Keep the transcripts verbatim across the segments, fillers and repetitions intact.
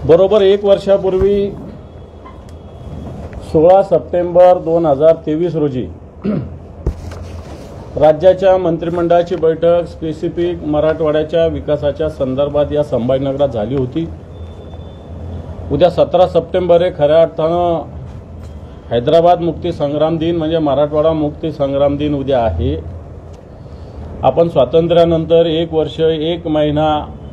बरोबर एक वर्षापूर्वी सोळा सप्टेंबर दोन हजार तेवीस रोजी राज्याच्या मंत्रिमंडळाची बैठक स्पेसिफिक मराठवाड्याच्या विकासाच्या संदर्भात या संभाजीनगरात झाली होती। उद्या सतरा सप्टेंबर हे खऱ्या अर्थानं हैदराबाद मुक्ती संग्राम दिन म्हणजे मराठवाडा मुक्ती संग्राम दिन उद्या आहे। आपण स्वातंत्र्यानंतर एक वर्ष एक महिना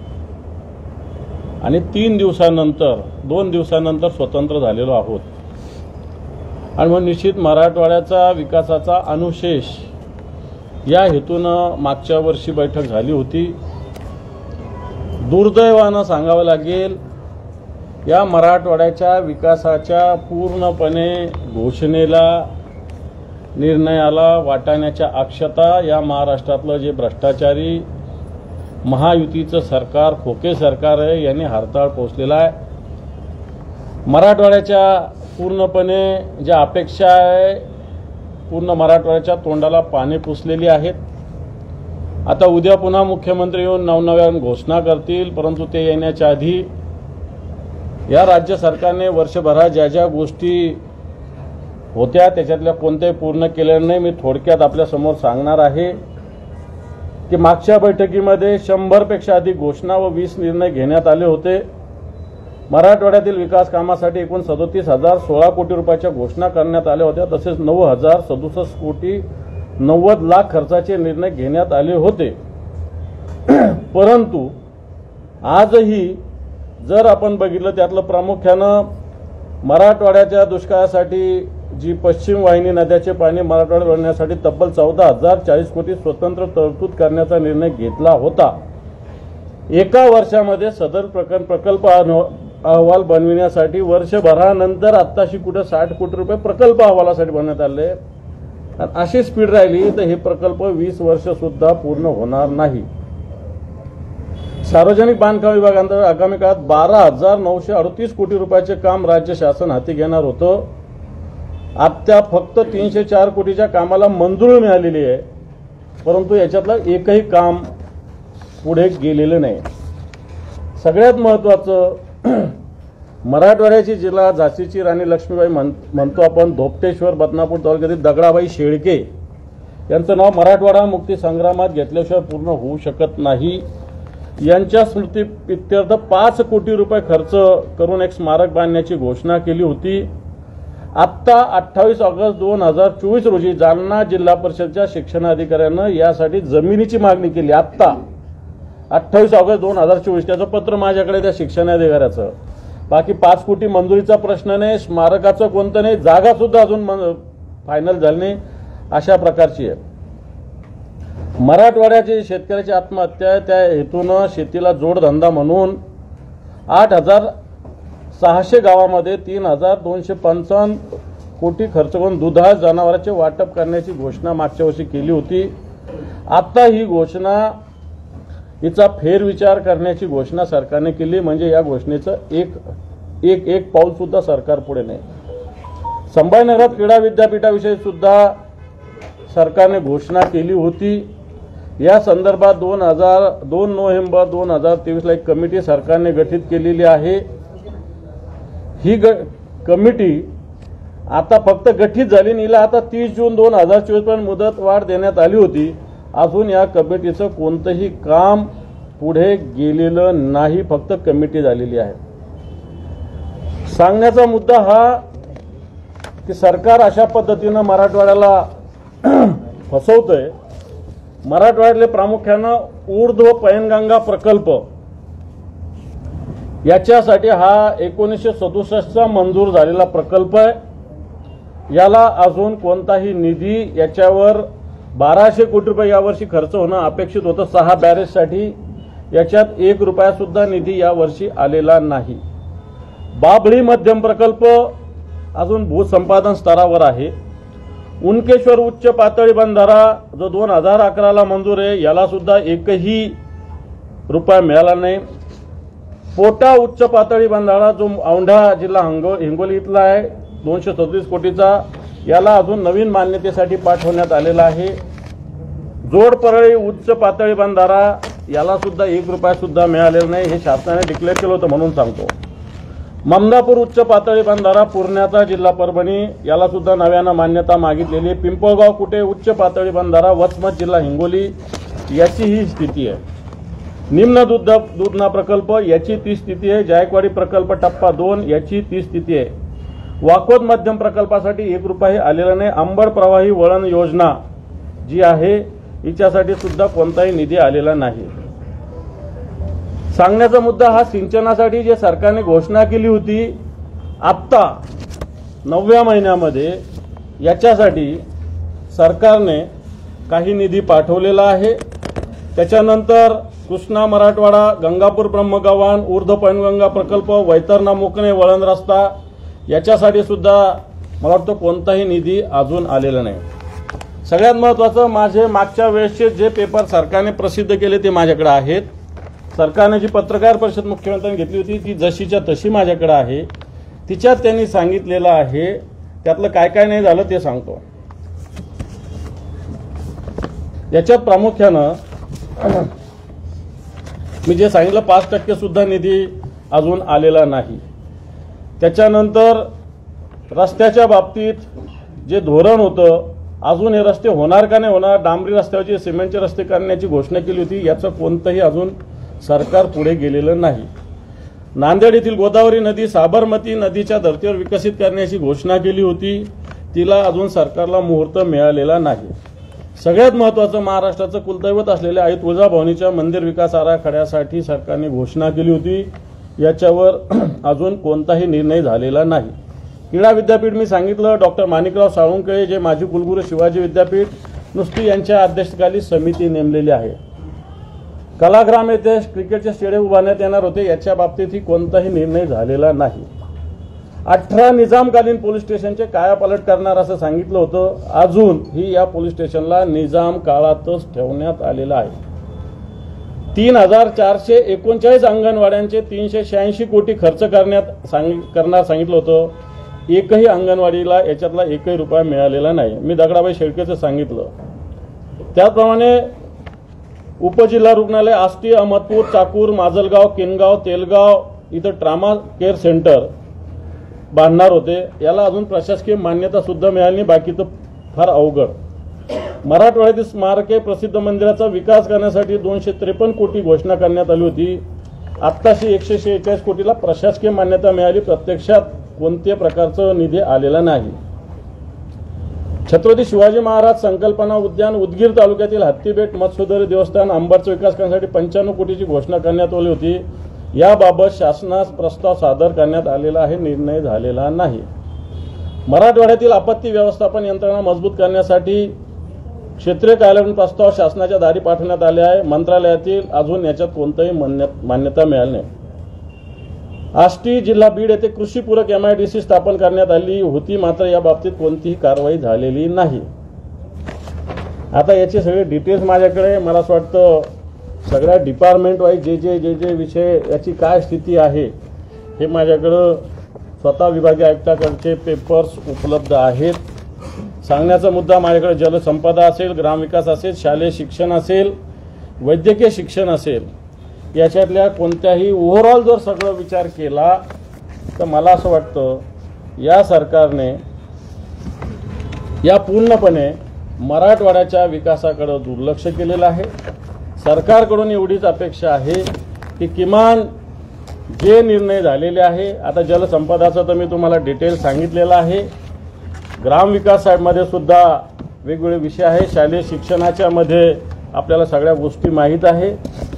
आणि तीन दिवसानंतर दोन दिवसानंतर स्वतंत्र झालेलो आहोत आणि मग निश्चित मराठवाड्याचा विकासाचा अनुशेष या हेतूनं मागच्या वर्षी बैठक झाली होती। दुर्दैवानं सांगावं लागेल या मराठवाड्याच्या विकासाच्या पूर्णपणे घोषणेला निर्णयाला वाटाण्याच्या अक्षता या महाराष्ट्रातलं जे भ्रष्टाचारी महायुतीचं सरकार खोके सरकार आहे यांनी हरताळ पोचलेला आहे। मराठवाड्याच्या पूर्णपणे ज्या अपेक्षा आहे पूर्ण मराठवाड्याच्या तोंडाला पाने पुसलेली आहेत। आता उद्या पुन्हा मुख्यमंत्री येऊन नवनव्यान घोषणा करतील, परंतु ते येण्याच्या आधी या राज्य सरकारने वर्षभरात ज्या ज्या गोष्टी होत्या त्याच्यातल्या कोणत्याही पूर्ण केलेल्या नाही। मी थोडक्यात आपल्या समोर सांगणार आहे की मागच्या बैठकीमध्ये शंभर पेक्षा अधिक घोषणा व वीस निर्णय घेण्यात आले होते। मराठवाड्यातील विकास कामासाठी एकूण सदोतीस हजार सोळा कोटी रुपयाच्या घोषणा करण्यात आल्या होत्या। तसेच नऊ हजार सदुसष्ट कोटी नव्वद लाख खर्चाचे निर्णय घेण्यात आले होते। परंतु आजही जर आपण बघितलं त्यातलं प्रामुख्यानं मराठवाड्याच्या दुष्काळासाठी जी पश्चिम वाहिनी नद्याचे पाणी मराठवाड्यात वळण्यासाठी तब्बल चौदा हजार चाळीस कोटी स्वतंत्र तरतूद करण्याचा निर्णय घेतला होता। एका वर्षामध्ये सदर प्रकल्प अहवाल बनविण्यासाठी वर्षभरानंतर आत्ताशी कुठे साठ कोटी रुपये प्रकल्प अहवालासाठी बनवण्यात आले। अशी स्पीड राहिली तर हे प्रकल्प वीस वर्ष सुद्धा पूर्ण होणार नाही। सार्वजनिक बांधकाम विभागांतर्गत आगामी काळात बारा हजार नऊशे अडतीस कोटी रुपयाचे काम राज्य शासन हाती घेणार होतं। आता फक्त तीनशे चार कोटीच्या कामाला मंजुरी मिळालेली आहे, परंतु याच्यातलं एकही काम पुढे गेलेलं नाही। सगळ्यात महत्त्वाचं मराठवाड्याची जिल्हा झाशीची राणी लक्ष्मीबाई म्हणतो आपण धोपटेश्वर बदनापूर तालुक्यातील दगडाबाई शेळके यांचं नाव मराठवाडा मुक्ती संग्रामात घेतल्याशिवाय पूर्ण होऊ शकत नाही। यांच्या स्मृतीप्रित्यर्थ पाच कोटी रुपये खर्च करून एक स्मारक बांधण्याची घोषणा केली होती। आत्ता अठ्ठावीस ऑगस्ट दोन हजार चोवीस रोजी जालना जिल्हा परिषदच्या शिक्षणाधिकाऱ्यानं यासाठी जमिनीची मागणी केली। आत्ता अठ्ठावीस ऑगस्ट दोन हजार चोवीस त्याचं पत्र माझ्याकडे त्या शिक्षणाधिकाऱ्याचं। बाकी पाच कोटी मंजुरीचा प्रश्न नाही, स्मारकाचं कोणतं नाही, जागा सुद्धा अजून फायनल झाली नाही, अशा प्रकारची आहे। मराठवाड्याची शेतकऱ्याची आत्महत्या आहे, त्या हेतूनं शेतीला जोडधंदा म्हणून आठ हजार सहाशे गावामध्ये तीन हजार दोनशे पंचावन्न कोटी खर्च करून दुधाळ जनावरांचे वाटप करण्याची घोषणा मागच्या वर्षी केली होती। आता ही घोषणा हिचा फेरविचार करण्याची घोषणा सरकारने केली, म्हणजे या घोषणेचं एक एक एक पाऊल सुद्धा सरकार पुढे नाही। संभाजीनगरात क्रीडा विद्यापीठाविषयी सुद्धा सरकारने घोषणा केली होती। या संदर्भात दोन हजार दोन नोव्हेंबर दोन हजार तेवीसला एक कमिटी सरकारने गठीत केलेली आहे। ही ग कमिटी आता फक्त गठीत झाली, नीला आता तीस जून दोन हजार चोवीस पर्यंत मुदत वाढ देण्यात आली होती। अजून या कमिटीचं कोणतंही काम पुढे गेलेलं नाही, फक्त कमिटी झालेली आहे। सांगण्याचा मुद्दा हा की सरकार अशा पद्धतीनं मराठवाड्याला फसवतंय। मराठवाड्यातले प्रामुख्यानं ऊर्ध्व पैनगंगा प्रकल्प याच्यासाठी हा एकोणीसशे सदुसष्टचा मंजूर झालेला प्रकल्प आहे। याला अजून कोणताही निधी याच्यावर बाराशे कोटी रुपये यावर्षी खर्च होणं अपेक्षित होतं सहा बॅरेजसाठी, याच्यात एक रुपया सुद्धा निधी यावर्षी आलेला नाही। बाभळी मध्यम प्रकल्प अजून भूसंपादन स्तरावर आहे। उनकेश्वर उच्च पातळी बंधारा जो दोन हजार अकराला मंजूर आहे याला सुद्धा एकही रुपया मिळाला नाही। पोटा उच्च पातळी बंधारा जो औंढा जिल्हा हिंगोली इथला आहे दोनशे सदतीस कोटीचा, याला अजून नवीन मान्यतेसाठी पाठवण्यात आलेला आहे। जोडपरळी उच्च पातळी बंधारा याला सुद्धा एक रुपया सुद्धा मिळालेला नाही, हे शासनाने डिक्लेअर केलं होतं म्हणून सांगतो। ममदापूर उच्च पातळी बंधारा पुरण्याचा जिल्हा परभणी याला सुद्धा नव्यानं मान्यता मागितलेली. पिंपळगाव कुठे उच्च पातळी बंधारा वसमत जिल्हा हिंगोली याची ही स्थिती आहे. निम्न दूध दूधना प्रकल्प याची ती स्थिती आहे. जायकवाडी प्रकल्प टप्पा दोन याची ती स्थिती आहे. वाकोद मध्यम प्रकल्पासाठी एक रुपयाही आलेला नाही. अंबड प्रवाही वळण योजना जी आहे हिच्यासाठी सुद्धा कोणताही निधी आलेला नाही. सांगण्याचा मुद्दा हा सिंचनासाठी जे सरकारने घोषणा केली होती आत्ता नवव्या महिन्यामध्ये याच्यासाठी सरकारने काही निधी पाठवलेला आहे. त्याच्यानंतर कृष्णा मराठवाडा गंगापूर ब्रह्मगव्हाण ऊर्ध्व पैनगंगा प्रकल्प वैतरणा मोकणे वळण रस्ता याच्यासाठी सुद्धा मला वाटतं कोणताही निधी अजून आलेला नाही. सगळ्यात महत्त्वाचं माझे मागच्या वेळेसचे जे पेपर सरकारने प्रसिद्ध केले ते माझ्याकडे आहेत. सरकारने जी पत्रकार परिषद मुख्यमंत्र्यांनी घेतली होती ती जशीच्या तशी माझ्याकडे आहे. तिच्यात त्यांनी सांगितलेलं आहे त्यातलं काय काय नाही झालं ते सांगतो. याच्यात प्रामुख्यानं मी जे सांगितलं पाच टक्के सुद्धा निधी अजून आलेला नाही. त्याच्यानंतर रस्त्याच्या बाबतीत जे धोरण होतं अजून हे रस्ते होणार का नाही होणार. डांबरी रस्त्यावरचे सिमेंटचे रस्ते करण्याची घोषणा केली होती याचं कोणतंही अजून सरकार पुढे गेलेलं नाही. नांदेड येथील गोदावरी नदी साबरमती नदीच्या धर्तीवर विकसित करण्याची घोषणा केली होती तिला अजून सरकारला मुहूर्त मिळालेला नाही. सगळ्यात महत्त्वाचं महाराष्ट्राचं कुलदैवत असलेल्या आई तुळजाभवानीच्या मंदिर विकास आराखड्यासाठी सरकारने घोषणा केली होती याच्यावर अजून कोणताही निर्णय झालेला नाही. क्रीडा विद्यापीठ मी सांगितलं डॉक्टर माणिकराव साळुंखे जे माजी कुलगुरू शिवाजी विद्यापीठ नुसती यांच्या अध्यक्षतेखाली समिती नेमलेली आहे. कलाग्राम येथे क्रिकेटचे स्टेडियम उभारण्यात येणार होते याच्या बाबतीतही कोणताही निर्णय झालेला नाही. अठरा निजामकालीन पोलीस स्टेशनचे कायापालट करणार असं सांगितलं होतं. अजून ही या पोलीस स्टेशनला निजाम काळातच ठेवण्यात आलेलं आहे. तीन हजार चारशे एकोणचाळीस अंगणवाड्यांचे तीनशे शहाऐंशी कोटी खर्च करण्यात सांग करणार सांगितलं होतं. एकही अंगणवाडीला याच्यातला एकही रुपया मिळालेला नाही. मी दगडाबाई शेळकेचं सांगितलं. त्याचप्रमाणे उपजिल्हा रुग्णालय आष्टी अहमदपूर चाकूर माजलगाव किनगाव तेलगाव इथं ट्रामा केअर सेंटर बांधणार होते. याला अजून प्रशासकीय मान्यता सुद्धा मिळाली नाही. बाकी तर फार अवघड. मराठवाड्यातील स्मारके प्रसिद्ध मंदिराचा विकास करण्यासाठी दोनशे त्रेपन्न कोटी घोषणा करण्यात आली होती. आत्ताशी एकशे शेहेचाळीस कोटीला प्रशासकीय मान्यता मिळाली. प्रत्यक्षात कोणत्याही प्रकारचं निधी आलेला नाही. छत्रपती शिवाजी महाराज संकल्पना उद्यान उदगीर तालुक्यातील हत्तीबेट मत्स्योदरी देवस्थान अंबरचा विकास करण्यासाठी पंच्याण्णव कोटीची घोषणा करण्यात आली होती. याबाबत शासनास प्रस्ताव सादर करण्यात आलेला आहे. निर्णय झालेला नाही. मराठवाड्यातील आपत्ती व्यवस्थापन यंत्रणा मजबूत करण्यासाठी क्षेत्रीय कार्यालयीन प्रस्ताव शासनाच्या दारी पाठवण्यात आले आहे. मंत्रालयातील अजून याच्यात कोणताही मान्यता मिळाली नाही. आष्टी जिल्हा बीड येथे कृषी पूरक एमआयडीसी स्थापन करण्यात आली होती मात्र या बाबतीत कोणतीही कारवाई झालेली नाही. आता याचे सगळे डिटेल्स माझ्याकडे मला असं वाटतं सगळ्या डिपार्टमेंट वाईज जे जे जे जे विषय याची काय स्थिती आहे हे माझ्याकडं स्वतः विभागीय आयुक्ताकडचे पेपर्स उपलब्ध आहेत. सांगण्याचा मुद्दा माझ्याकडे जलसंपदा असेल ग्रामविकास असेल शालेय शिक्षण असेल वैद्यकीय शिक्षण असेल याच्यातल्या कोणत्याही ओव्हरऑल जर सगळं विचार केला तर मला असं वाटतं या सरकारने या पूर्णपणे मराठवाड्याच्या विकासाकडे दुर्लक्ष केलेलं आहे. सरकारकडून एवढीच अपेक्षा आहे की किमान जे निर्णय झालेले आहे आता जलसंपदाचं तर मी तुम्हाला डिटेल सांगितलेलं आहे. ग्रामविकासामध्ये सुद्धा वेगवेगळे विषय आहे. शालेय शिक्षणाच्या मध्ये आपल्याला सगळ्या गोष्टी माहीत आहे.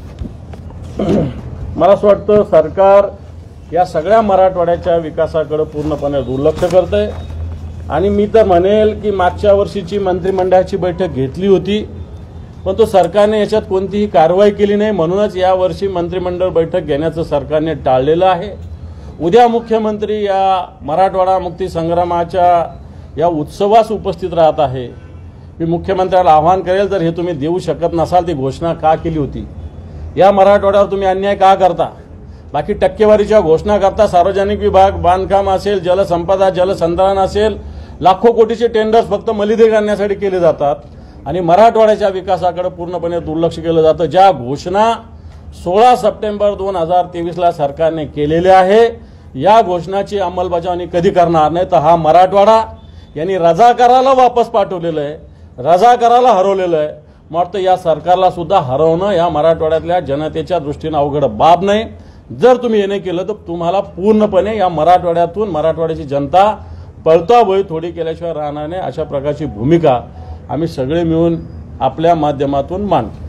मला असं वाटतं सरकार या सगळ्या मराठवाड्याच्या विकासाकडे पूर्णपणे दुर्लक्ष करतंय. आणि मी तर म्हणेल की मागच्या वर्षीची मंत्रिमंडळाची बैठक घेतली होती पण तो सरकारने याच्यात कोणतीही कारवाई केली नाही. म्हणूनच यावर्षी मंत्रिमंडळ बैठक घेण्याचं सरकारने टाळलेलं आहे. उद्या मुख्यमंत्री या मराठवाडा मुक्ती संग्रामाच्या या उत्सवास उपस्थित राहत आहे. मी मुख्यमंत्र्याला आवाहन करेल जर हे तुम्ही देऊ शकत नसाल ती घोषणा का केली होती. या मराठवाड्यावर तुम्ही अन्याय का करता. बाकी टक्केवारीच्या घोषणा करता. सार्वजनिक विभाग बांधकाम असेल जलसंपदा जलसंधारण असेल लाखो कोटीचे टेंडर्स फक्त मलिदे करण्यासाठी केले जातात आणि मराठवाड्याच्या विकासाकडे पूर्णपणे दुर्लक्ष केलं जातं. ज्या घोषणा सोळा सप्टेंबर दोन हजार तेवीसला सरकारने केलेल्या आहे या घोषणाची अंमलबजावणी कधी करणार नाही तर हा मराठवाडा यांनी रजाकाराला वापस पाठवलेलं आहे, रजाकाराला हरवलेलं आहे. मला वाटतं या सरकारला सुद्धा हरवणं या मराठवाड्यातल्या जनतेच्या दृष्टीनं अवघड बाब नाही. जर तुम्ही हे नाही केलं तर तुम्हाला पूर्णपणे या मराठवाड्यातून मराठवाड्याची जनता पळताबळी थोडी केल्याशिवाय राहणार नाही. अशा प्रकारची भूमिका आम्ही सगळे मिळून आपल्या माध्यमातून मांडतो.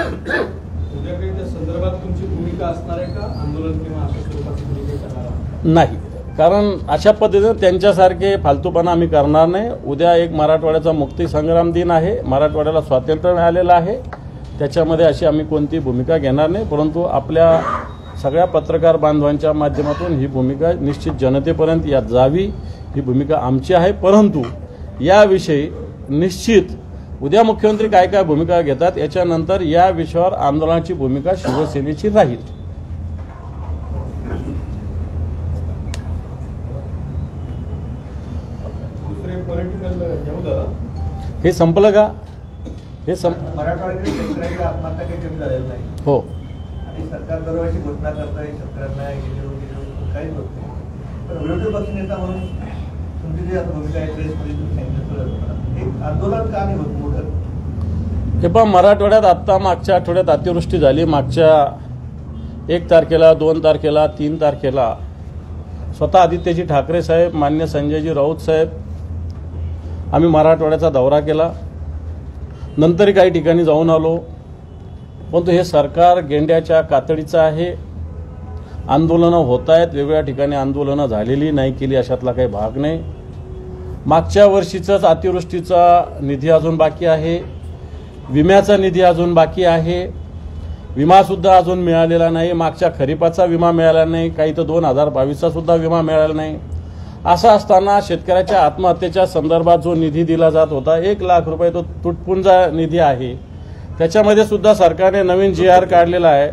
नाही, कारण अशा पद्धतीने त्यांच्यासारखे फालतूपणा आम्ही करणार नाही. उद्या एक मराठवाड्याचा मुक्ती संग्राम दिन आहे, मराठवाड्याला स्वातंत्र्य मिळालेलं आहे, त्याच्यामध्ये अशी आम्ही कोणती भूमिका घेणार नाही. परंतु आपल्या सगळ्या पत्रकार बांधवांच्या माध्यमातून ही भूमिका निश्चित जनतेपर्यंत या जावी ही भूमिका आमची आहे. परंतु याविषयी निश्चित उद्या मुख्यमंत्री काय काय भूमिका घेतात याच्यानंतर या विषयावर आंदोलनाची भूमिका शिवसेनेची राहील. हे संपलं का? हे संप मराठवाड्यातील शेतकऱ्याची आत्महत्या काही कमी झालेली नाही. हो, आणि सरकार दरवर्षी घोषणा करताय शेतकऱ्यांना काहीच होत नाही. पण विरोधी पक्ष नेता म्हणून तुमची जी भूमिका आहे प्रेसमध्ये तुम्ही सांगितलं एक आंदोलन का नाही होत मोठं? हे पण मराठवाड्यात आत्ता मागच्या आठवड्यात अतिवृष्टी झाली. मागच्या एक तारखेला, दोन तारखेला, तीन तारखेला स्वतः आदित्यजी ठाकरे साहेब, मान्य संजयजी राऊत साहेब आम्ही मराठवाड्याचा दौरा केला. नंतरही काही ठिकाणी जाऊन आलो. परंतु हे सरकार गेंड्याच्या कातडीचं आहे. आंदोलनं होत आहेत, वेगवेगळ्या ठिकाणी आंदोलनं झालेली नाही केली अशातला काही भाग नाही. मागच्या वर्षीचाच अतिवृष्टीचा निधी अजून बाकी आहे, विम्याचा निधी अजून बाकी आहे, विमासुद्धा अजून मिळालेला नाही. मागच्या खरीपाचा विमा मिळाला नाही, काही तर दोन हजार बावीसचा सुद्धा विमा मिळाला नाही. असं असताना शेतकऱ्याच्या आत्महत्येच्या संदर्भात जो निधी दिला जात होता एक लाख रुपये तो तुटपुंजा निधी आहे. त्याच्यामध्ये सुद्धा सरकारने नवीन जी आर काढलेला आहे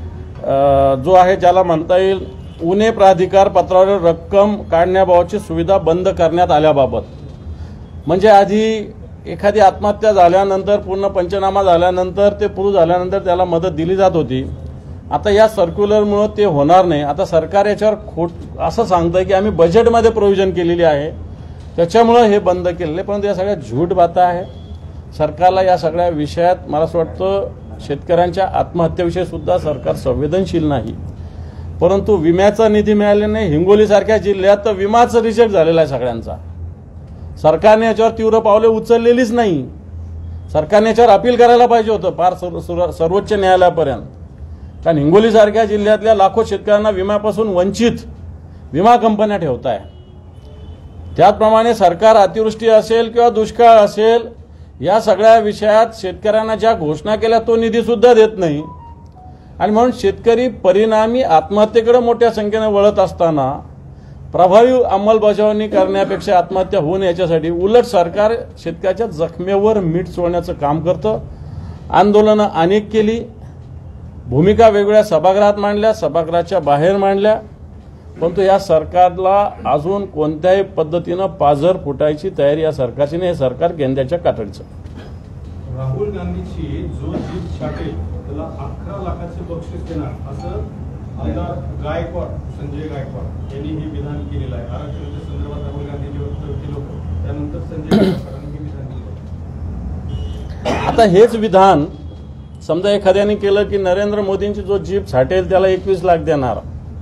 जो आहे ज्याला म्हणता येईल उणे प्राधिकार पत्रावर रक्कम काढण्याबाबतची सुविधा बंद करण्यात आल्याबाबत. म्हणजे आधी एखादी आत्महत्या झाल्यानंतर पूर्ण पंचनामा झाल्यानंतर ते पूर्ण झाल्यानंतर त्याला मदत दिली जात होती. आता या सर्क्युलरमुळे ते होणार नाही. आता सरकार याच्यावर खोट असं सांगतंय की आम्ही बजेटमध्ये प्रोव्हिजन केलेली आहे त्याच्यामुळे हे बंद केलेले. परंतु या सगळ्या झूट बाता आहे. सरकारला या सगळ्या विषयात मला असं वाटतं शेतकऱ्यांच्या आत्महत्येविषयी सुद्धा सरकार संवेदनशील नाही. परंतु विम्याचा निधी मिळाला नाही. हिंगोलीसारख्या जिल्ह्यात तर विमाच रिजेक्ट झालेला आहे सगळ्यांचा. सरकारने याच्यावर तीव्र पावले उचललेलीच नाही. सरकारने याच्यावर अपील करायला पाहिजे होतं फार सर्वोच्च न्यायालयापर्यंत. कारण हिंगोलीसारख्या जिल्ह्यातल्या लाखो शेतकऱ्यांना विम्यापासून वंचित विमा कंपन्या ठेवत आहे. त्याचप्रमाणे सरकार अतिवृष्टी असेल किंवा दुष्काळ असेल या सगळ्या विषयात शेतकऱ्यांना ज्या घोषणा केल्या तो निधी सुद्धा देत नाही. आणि म्हणून शेतकरी परिणामी आत्महत्येकडे मोठ्या संख्येने वळत असताना प्रभावी अंमलबजावणी करण्यापेक्षा आत्महत्या होऊ नये याच्यासाठी उलट सरकार शेतकऱ्याच्या जखमेवर मीठ चोळण्याचं काम करतं. आंदोलनं अनेक केली, भूमिका वेगवेगळ्या सभागृहात मांडल्या, सभागृहाच्या बाहेर मांडल्या. परंतु या सरकारला अजून कोणत्याही पद्धतीनं पाझर फुटायची तयारी या सरकारची नाही. हे सरकार गेंद्याच्या कातडीचं. राहुल गांधीची जो जीत छाटेल त्याला अकरा लाखाचे बक्षीस देणार असं आमदार गायकवाड संजय गायकवाड यांनी हे विधान केलेलं आहे. आरक्षणाच्या संदर्भात राहुल गांधी जे वक्तव्य केलं होतं त्यानंतर संजय गायकवाडांनी हे विधान केलं. आता हेच विधान समजा एखाद्याने केलं की नरेंद्र मोदींची जो जीप छाटेल त्याला एकवीस लाख देणार,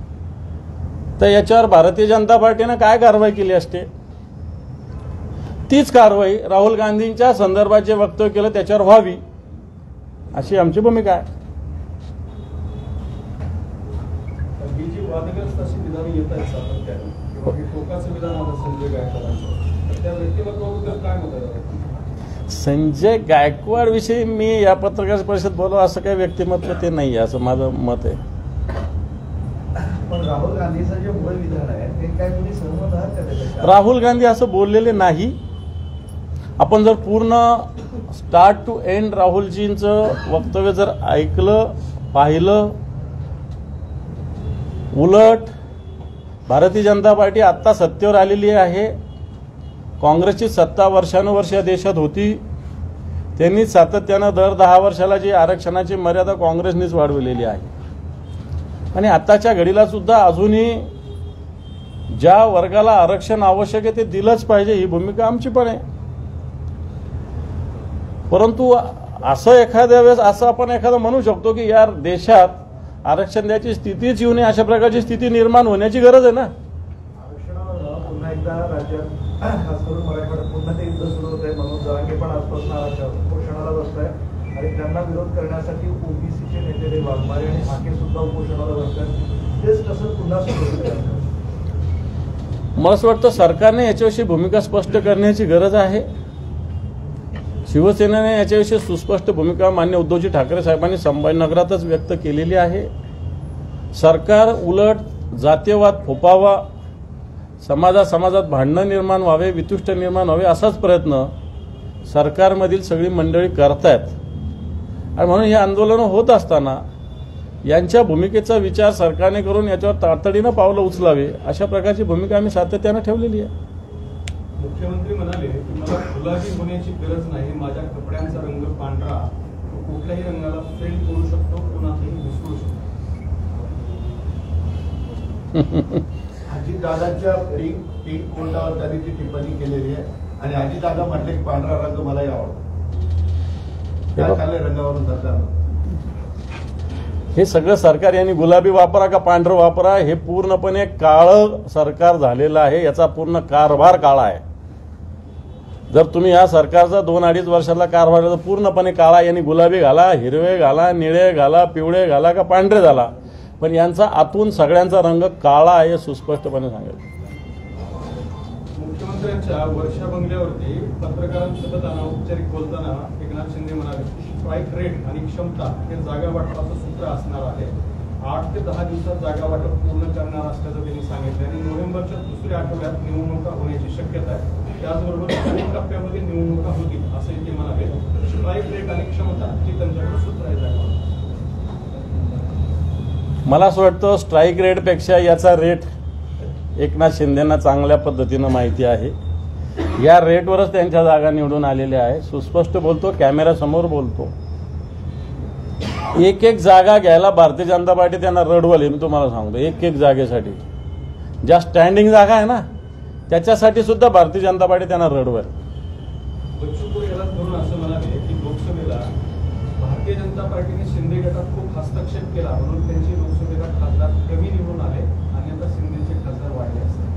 तर याच्यावर भारतीय जनता पार्टीनं काय कारवाई केली असते? तीच कारवाई राहुल गांधींच्या संदर्भात जे वक्तव्य केलं त्याच्यावर व्हावी अशी आमची भूमिका आहे. ही जी वादग्रस्त अशी विधानं येत आहेत सातत्याने किंवा हे टोकाचं विधान आहे संजय गायकवाडांचं, तर त्या व्यक्तिमत्वाबद्दल काय मत आहे? संजय गायकवाड विषयी मी या पत्रकार परिषदेत बोललो असं काही व्यक्तिमत्व ते नाही असं माझं मत आहे. पण राहुल गांधीचं जे मूळ विधान आहे ते काय तुम्ही सहमत आहात का? राहुल गांधी असं बोललेले नाही. आपण जर पूर्ण स्टार्ट टू एंड राहुलजींचं वक्तव्य जर ऐकलं पाहिलं, उलट भारतीय जनता पार्टी आत्ता सत्तेवर आलेली आहे. काँग्रेसची सत्ता वर्षानुवर्ष या देशात होती. त्यांनी सातत्यानं दर दहा वर्षाला जी आरक्षणाची मर्यादा काँग्रेसनीच वाढवलेली आहे. आणि आताच्या घडीला सुद्धा अजूनही ज्या वर्गाला आरक्षण आवश्यक आहे ते दिलंच पाहिजे, ही भूमिका आमची पण आहे. परंतु असं एखाद्या वेळेस असं आपण एखादं म्हणू शकतो की यार देशात आरक्षण द्यायची स्थितीच येऊ नये, अशा प्रकारची स्थिती निर्माण होण्याची गरज आहे ना. आरक्षणावर पुन्हा एकदा राज्यात खास करून मराठवाड्यात पुन्हा ते युद्ध सुरू होत आहे. म्हणून जरांगे पण आजपासून उपोषणाला बसत आहे आणि त्यांना विरोध करण्यासाठी ओबीसीचे नेते वाघमारे आणि हाके सुद्धा उपोषणाला बसतात. तेच कसं पुन्हा सुरू होतं? मला असं वाटतं सरकारने याच्याविषयी भूमिका स्पष्ट करण्याची गरज आहे. शिवसेनेने याच्याविषयी सुस्पष्ट भूमिका मान्य उद्धवजी ठाकरे साहेबांनी संभाजीनगरातच व्यक्त केलेली आहे. सरकार उलट जातीयवाद फोपावा, समाजात समाजात भांडणं निर्माण व्हावे, वितुष्ट निर्माण व्हावे, असाच प्रयत्न सरकारमधील सगळी मंडळी करतायत. आणि म्हणून हे आंदोलनं होत असताना यांच्या भूमिकेचा विचार सरकारने करून याच्यावर तातडीनं पावलं उचलावे, अशा प्रकारची भूमिका आम्ही सातत्यानं ठेवलेली आहे. मुख्यमंत्री म्हणाले की मला गुलाबी होण्याची गरज नाही, माझ्या कपड्यांचा रंग पांढरा, तो कुठल्याही रंगाला फेल करू शकतो, कोणालाही मिसळू शकतो. अजितदादांच्या पिंक पिंक कोर्टावर त्यांनी ती टिप्पणी केलेली आहे आणि अजितदादा म्हटले की पांढरा रंग मलाही आवडतो. काय चाललंय रंगावरून सरकारनं? हे सगळं सरकार यांनी गुलाबी वापरा का पांढरं वापरा, हे पूर्णपणे काळं सरकार झालेलं आहे. याचा पूर्ण कारभार काळा आहे. जर तुम्ही या सरकारचा दोन अडीच वर्षातला कारभार तर पूर्णपणे काळा, यांनी गुलाबी घाला, हिरवे घाला, निळे घाला, पिवळे घाला का पांढरे घाला, पण यांचा आतून सगळ्यांचा रंग काळा आहे, सुस्पष्टपणे सांगेल. मुख्यमंत्र्यांच्या वर्षा बंगल्यावरती पत्रकारांसोबत अनौपचारिक बोलताना एकनाथ शिंदे म्हणाले स्ट्राईक रेट आणि क्षमता हे जागा वाटपाचं सूत्र असणार आहे. आठ ते दहा दिवसात जागा वाटप पूर्ण करणार असल्याचं त्यांनी सांगितलं आणि नोव्हेंबरच्या दुसऱ्या आठवड्यात निवडणुका होण्याची शक्यता आहे. त्याचबरोबर अनेक टप्प्यामध्ये निवडणुका होतील असंही ते म्हणाले. स्ट्राईक रेट आणि क्षमता हे त्यांच्याकडे सूत्र आहे जागा. मला असं वाटतं स्ट्राईक रेटपेक्षा याचा रेट एकनाथ शिंदेंना चांगल्या पद्धतीनं माहिती आहे. या रेटवरच त्यांच्या जागा निवडून आलेल्या आहे. सुस्पष्ट बोलतो, कॅमेऱ्यासमोर बोलतो. एक एक जागा घ्यायला भारतीय जनता पार्टी त्यांना रडवली. मी तुम्हाला सांगतो, एक एक जागेसाठी ज्या स्टँडिंग जागा आहे ना त्याच्यासाठी सुद्धा भारतीय जनता पार्टी त्यांना रडवल. बच्चू याला धरून असं म्हणाले की लोकसभेला भारतीय जनता पार्टीने शिंदे गटात खूप हस्तक्षेप केला म्हणून त्यांची लोकसभेला खासदार कमी निवडून आले आणि आता शिंदेचे खासदार वाढले असते.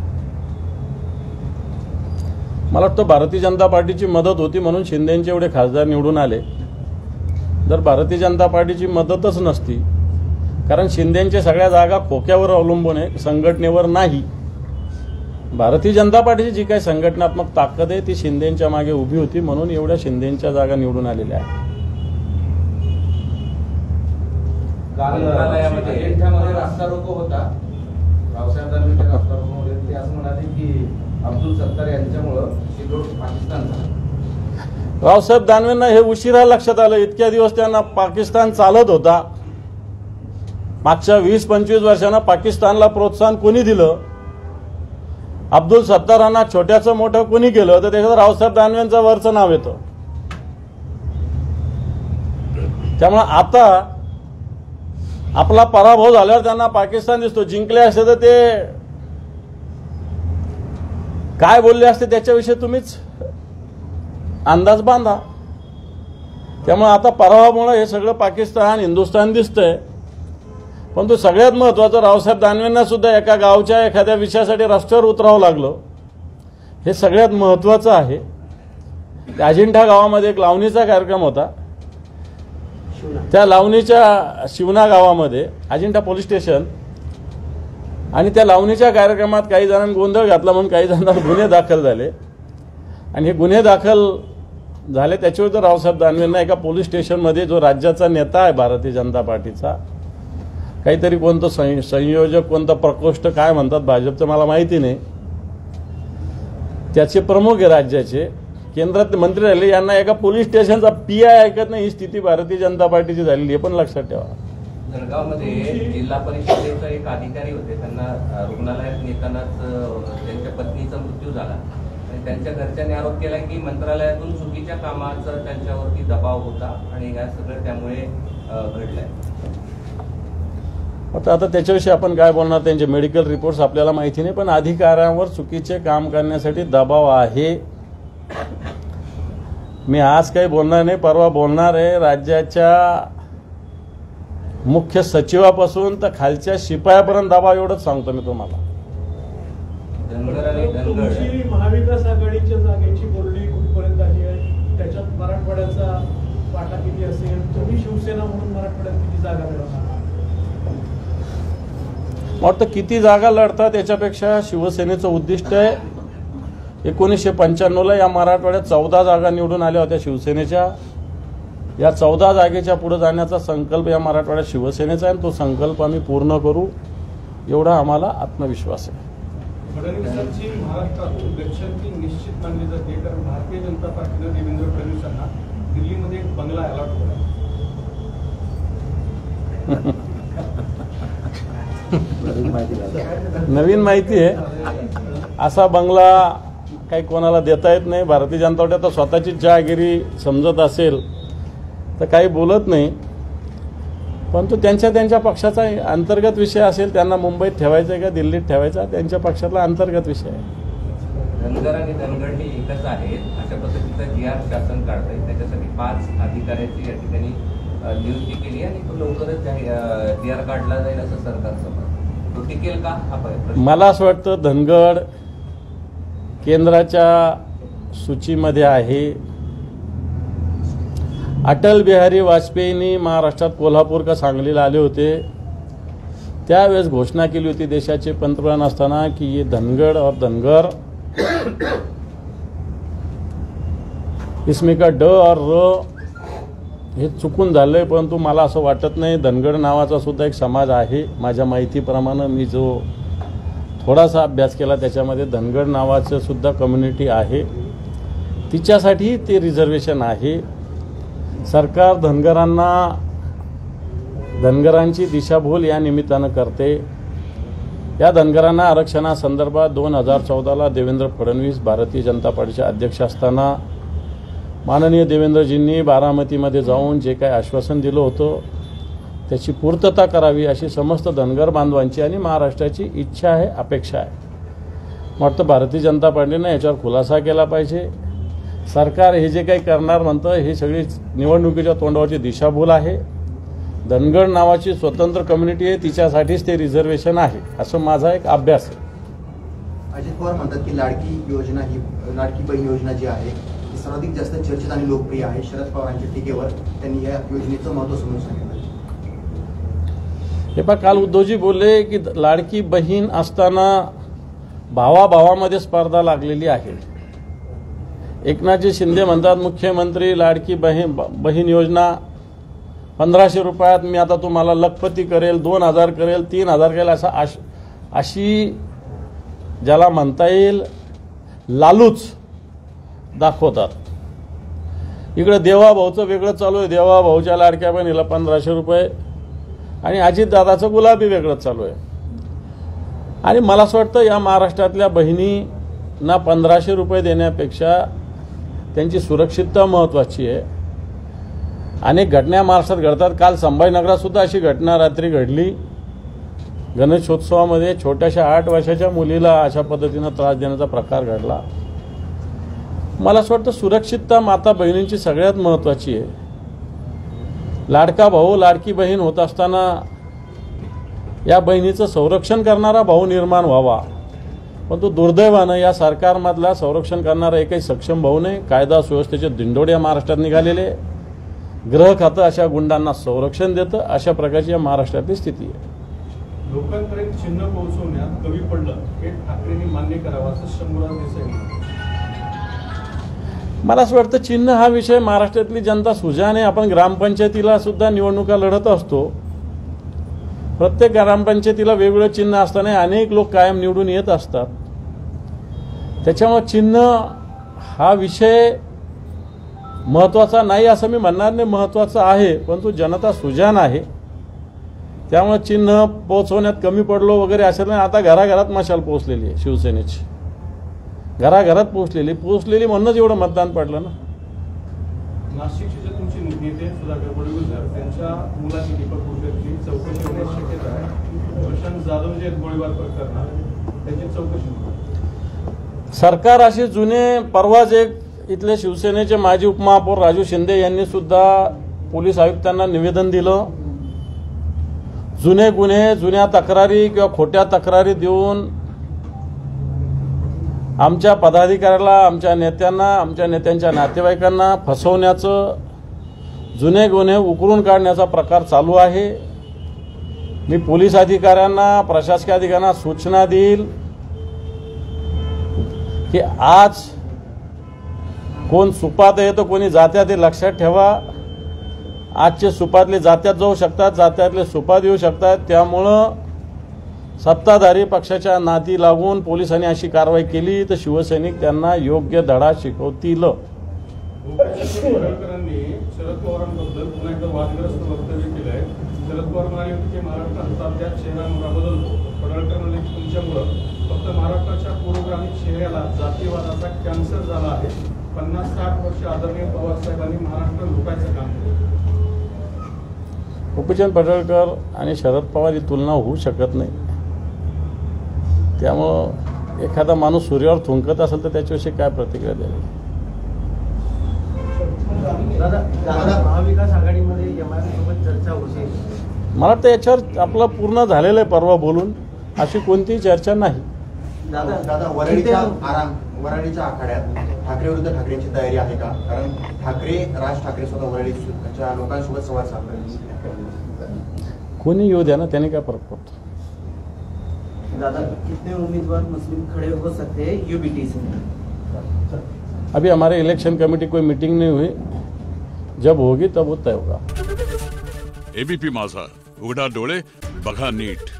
मला वाटतं भारतीय जनता पार्टीची मदत होती म्हणून शिंदेचे एवढे खासदार निवडून आले. जर भारतीय जनता पार्टीची मदतच नसती, कारण शिंदेच्या सगळ्या जागा खोक्यावर अवलंबून आहे, संघटनेवर नाही. भारतीय जनता पार्टीची जी काही संघटनात्मक ताकद आहे ती शिंदेच्या मागे उभी होती म्हणून एवढ्या शिंदेच्या जागा निवडून आलेल्या आहेत. मंत्रालयामध्ये अजिंठ्यामध्ये रास्ता रोको होता. रावसाहेब दानवेच्या रास्ता रोकोमध्ये ते असं म्हणाले की अब्दुल सत्तार यांच्यामुळं शिरोड पाकिस्तान झालं. रावसाहेब दानवेंना हे उशिरा लक्षात आलं. इतक्या दिवस त्यांना पाकिस्तान चालत होता. मागच्या वीस पंचवीस वर्षांना पाकिस्तानला प्रोत्साहन कोणी दिलं? अब्दुल सत्तारांना छोट्याचं मोठं कोणी केलं तर त्याच्यात रावसाहेब दानवेंचं वरचं नाव येतं. त्यामुळे आता आपला पराभव झाल्यावर त्यांना पाकिस्तान दिसतो. जिंकले असते तर ते काय बोलले असते त्याच्याविषयी तुम्हीच अंदाज बांधा. त्यामुळे आता पराभवामुळे हे सगळं पाकिस्तान हिंदुस्थान दिसतंय. पण तो सगळ्यात महत्त्वाचं, रावसाहेब दानवेंना सुद्धा एका गावच्या एखाद्या विषयासाठी रस्त्यावर उतरावं लागलं. हे सगळ्यात महत्त्वाचं आहे. अजिंठा गावामध्ये एक लावणीचा कार्यक्रम होता. त्या लावणीच्या शिवना गावामध्ये अजिंठा पोलीस स्टेशन आणि त्या लावणीच्या कार्यक्रमात काही जणांनी गोंधळ घातला म्हणून काही जणांना गुन्हे दाखल झाले आणि हे गुन्हे दाखल झाले त्याच्यावर रावसाहेब दानवेंना एका पोलीस स्टेशनमध्ये जो राज्याचा नेता आहे भारतीय जनता पार्टीचा, काहीतरी कोणतं संयोजक कोणतं प्रकोष्ठ काय म्हणतात भाजपचं मला माहिती नाही, त्याचे प्रमुख आहे राज्याचे, केंद्रात मंत्री राहिले, यांना एका पोलीस स्टेशनचा पी आय ऐकत नाही. ही स्थिती भारतीय जनता पार्टीची झालेली आहे. पण लक्षात ठेवा, जळगावमध्ये जिल्हा परिषदेचा एक अधिकारी होते, त्यांना रुग्णालयात नेतानाच त्यांच्या पत्नीचा मृत्यू झाला आणि त्यांच्या घरच्यांनी आरोप केला की मंत्रालयातून चुकीच्या कामाचा त्यांच्यावरती दबाव होता आणि या सगळं त्यामुळे घडलंय. आता आता त्याच्याविषयी आपण काय बोलणार, त्यांचे मेडिकल रिपोर्ट्स आपल्याला माहिती नाही, पण अधिकाऱ्यांवर चुकीचे काम करण्यासाठी दबाव आहे. मी आज काही बोलणार नाही, परवा बोलणार आहे. राज्याच्या मुख्य सचिवापासून तर खालच्या शिपायापर्यंत दबाव, एवढंच सांगतो मी तुम्हाला. धनगर आणि धनगड तुमची महाविकास आघाडीच्या जागेची बोलणी कुठपर्यंत आली आहे? त्याच्यात मराठवाड्याचा वाटा किती असेल? तुम्ही शिवसेना म्हणून मराठवाड्यात किती जागा मिळवणार? वाटतं किती जागा लढतात त्याच्यापेक्षा शिवसेनेचं उद्दिष्ट आहे. एकोणीसशे पंच्याण्णवला या मराठवाड्यात चौदा जागा निवडून आल्या होत्या शिवसेनेच्या. या चौदा जागेच्या पुढे जाण्याचा संकल्प या मराठवाड्यात शिवसेनेचा आहे, तो संकल्प आम्ही पूर्ण करू एवढा आम्हाला आत्मविश्वास आहे. फडणवीसांची महाराष्ट्रातून गच्छंती निश्चित मानली जाते, कारण भारतीय जनता पार्टीनं देवेंद्र फडणवीसांना दिल्लीमध्ये एक बंगला अलॉट केला. नवीन माहिती आहे. असा बंगला काही कोणाला देता येत नाही. भारतीय जनता पार्टी आता स्वतःची जहागिरी समजत असेल तर काही बोलत नाही, परंतु त्यांच्या त्यांच्या पक्षाचा अंतर्गत विषय असेल. त्यांना मुंबईत ठेवायचा आहे का दिल्लीत ठेवायचा, त्यांच्या पक्षातला अंतर्गत विषय आहे. धनगर आणि धनगड हे एकच आहेत अशा पद्धतीचा जी आर शासन काढतंय. त्याच्यासाठी पाच अधिकाऱ्याची या ठिकाणी नियुक्ती केली आणि तो लवकरच जी आर काढला जाईल असं सरकारचं मत. तो टिकेल का हा प्रश्न. मला असं वाटतं धनगड केंद्राच्या सूचीमध्ये आहे. अटल बिहारी वाजपेयींनी महाराष्ट्रात कोल्हापूर का सांगलीला आले होते, त्यावेळेस घोषणा केली होती देशाचे पंतप्रधान असताना की ये धनगड और धनगर, इसमें का ड और र हे चुकून झालंय. परंतु मला असं वाटत नाही. धनगड नावाचा सुद्धा एक समाज आहे. माझ्या माहितीप्रमाणे मी जो थोडासा अभ्यास केला त्याच्यामध्ये धनगड नावाचं सुद्धा कम्युनिटी आहे. तिच्यासाठी ते रिझर्वेशन आहे. सरकार धनगरांना धनगरांची दिशाभूल या निमित्तानं करते. या धनगरांना आरक्षणासंदर्भात दोन हजार चौदाला देवेंद्र फडणवीस भारतीय जनता पार्टीचे अध्यक्ष असताना माननीय देवेंद्रजींनी बारामतीमध्ये जाऊन जे काही आश्वासन दिलं होतं त्याची पूर्तता करावी अशी समस्त धनगर बांधवांची आणि महाराष्ट्राची इच्छा आहे, अपेक्षा आहे. वाटतं भारतीय जनता पार्टीनं याच्यावर खुलासा केला पाहिजे. सरकार हे जे काही करणार म्हणतं हे सगळी निवडणुकीच्या तोंडावरची दिशाभूल आहे. धनगड नावाची स्वतंत्र कम्युनिटी आहे, तिच्यासाठीच ते रिझर्वेशन आहे असं माझा एक अभ्यास आहे. अजित पवार म्हणतात की लाडकी योजना ही लाडकी बहीण योजना जी आहे ती सर्वाधिक जास्त चर्चेत आणि लोकप्रिय आहे. शरद पवारांच्या टीकेवर त्यांनी या योजनेचं महत्त्व समजून सांगितलं. हे पहा, काल उद्धवजी बोलले की लाडकी बहीण असताना भावाभावामध्ये स्पर्धा लागलेली आहे. एकनाथजी शिंदे म्हणतात मुख्यमंत्री लाडकी बहीण बहीण योजना पंधराशे रुपयात मी आता तुम्हाला लखपती करेल, दोन हजार करेल, तीन हजार करेल, असा अशी ज्याला म्हणता येईल लालूच दाखवतात. इकडे देवाभाऊचं वेगळं चालू आहे. देवाभाऊच्या लाडक्या बहिणीला पंधराशे रुपये आणि अजितदादाचं गुलाबी वेगळं चालू आहे. आणि मला असं वाटतं या महाराष्ट्रातल्या बहिणींना पंधराशे रुपये देण्यापेक्षा त्यांची सुरक्षितता महत्त्वाची आहे. अनेक घटना महाराष्ट्रात घडतात. काल संभाजीनगरात सुद्धा अशी घटना रात्री घडली. गणेशोत्सवामध्ये छोट्याशा आठ वर्षाच्या मुलीला अशा पद्धतीनं त्रास देण्याचा प्रकार घडला. मला असं वाटतं सुरक्षितता माता बहिणींची सगळ्यात महत्त्वाची आहे. लाडका भाऊ लाडकी बहीण होत असताना या बहिणीचं संरक्षण करणारा भाऊ निर्माण व्हावा, परंतु दुर्दैवानं या सरकारमधला संरक्षण करणारा एकही सक्षम भाऊ नाही. कायदा सुव्यवस्थेचे दिंडोडे या महाराष्ट्रात निघालेले. गृह खातं अशा गुंडांना संरक्षण देतं. अशा प्रकारची या महाराष्ट्रातली स्थिती आहे. लोकांपर्यंत चिन्ह पोहोचवण्यात कमी पडलं हे ठाकरेंनी मान्य करावं असं शंभूराज देसाई म्हणाले. मला असं वाटतं चिन्ह हा विषय महाराष्ट्रातली जनता सुजाण आहे. आपण ग्रामपंचायतीला सुद्धा निवडणुका लढत असतो. प्रत्येक ग्रामपंचायतीला वेगवेगळं चिन्ह असताना अनेक लोक कायम निवडून येत असतात. त्याच्यामुळे चिन्ह हा विषय महत्त्वाचा नाही असं मी म्हणणार नाही, महत्त्वाचा आहे, परंतु जनता सुजाण आहे. त्यामुळे चिन्ह पोहोचवण्यात कमी पडलो वगैरे असं नाही. आता घराघरात मशाल पोहोचलेली आहे शिवसेनेची, घराघरात पोहोचलेली पोहोचलेली म्हणूनच एवढं मतदान पडलं ना. नाशिकची जर तुमची नेते सुधाकर बडगुजर त्यांच्या मुलाची दीपक गुजरची चौकशी होण्याची शक्यता आहे. प्रशांत जाधव जे आहेत गोळीबार प्रकरणात त्याची चौकशी होणार. सरकार असे जुने परवाच एक इथले शिवसेनेचे माजी उपमहापौर राजू शिंदे यांनी सुद्धा पोलीस आयुक्तांना निवेदन दिलं. जुने गुन्हे, जुन्या तक्रारी किंवा खोट्या तक्रारी देऊन आमच्या पदाधिकाऱ्याला, आमच्या नेत्यांना, आमच्या नेत्यांच्या नातेवाईकांना फसवण्याचं, जुने गुन्हे उकरून काढण्याचा प्रकार चालू आहे. मी पोलीस अधिकाऱ्यांना, प्रशासकीय अधिकाऱ्यांना सूचना देईल की आज कोण सुपात आहे तर कोणी जात्यात हे लक्षात ठेवा. आजचे सुपातले जात्यात जाऊ शकतात, जात्यातले सुपात येऊ शकतात. त्यामुळं सत्ताधारी पक्षाच्या नादी लागून पोलिसांनी अशी कारवाई केली तर शिवसैनिक त्यांना योग्य धडा शिकवतील. पडळकरांनी शरद पवारांबद्दल पुन्हा एकदा वादग्रस्त वक्तव्य केलं आहे. शरद पवार म्हणाले होते की महाराष्ट्र तात्यात चेहरा बदलतो. पडळकर म्हणले की तुमच्यामुळं फक्त महाराष्ट्राच्या पूर्वग्रामीण चेहऱ्याला जातीवादाचा कॅन्सर झाला आहे. पन्नास साठ वर्ष आदरणीय पवार साहेबांनी महाराष्ट्र लुटायचं काम केलं. गोपीचंद पडळकर आणि शरद पवार ही तुलना होऊ शकत नाही. त्यामुळं एखादा माणूस सूर्यावर थुंकत असेल तर त्याच्याविषयी काय प्रतिक्रिया द्यावी. महाविकास आघाडीमध्ये एमआयएमसोबत चर्चा होते. मला वाटतं याच्यावर आपलं पूर्ण झालेलं आहे परवा बोलून. अशी कोणतीही चर्चा नाही. दादा दादा वरळीच्या आराम वरळीच्या आखाड्यात ठाकरे विरुद्ध ठाकरेंची तयारी आहे का? कारण ठाकरे राज ठाकरे स्वतः वरळीच्या लोकांसोबत संवाद साधतात. कोणी येऊ द्या ना, त्याने काय फरक पडतो. दादा कितने उम्मीदवार मुस्लिम खड़े हो सकते हैं यूबीटी से? अभी हमारे इलेक्शन कमेटी कोई मीटिंग नहीं हुई, जब होगी तब वो तय होगा. एबीपी माझा, उघडा डोळे बघा नीट.